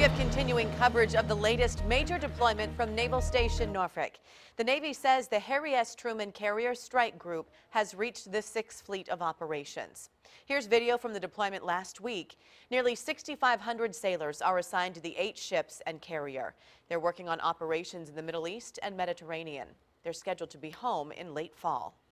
have continuing coverage of the latest major deployment from Naval Station Norfolk. The Navy says the Harry S. Truman Carrier Strike Group has reached the 6th Fleet of Operations. Here's video from the deployment last week. Nearly 6,500 sailors are assigned to the 8 ships and carrier. They're working on operations in the Middle East and Mediterranean. They're scheduled to be home in late fall.